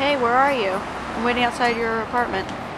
Hey, where are you? I'm waiting outside your apartment.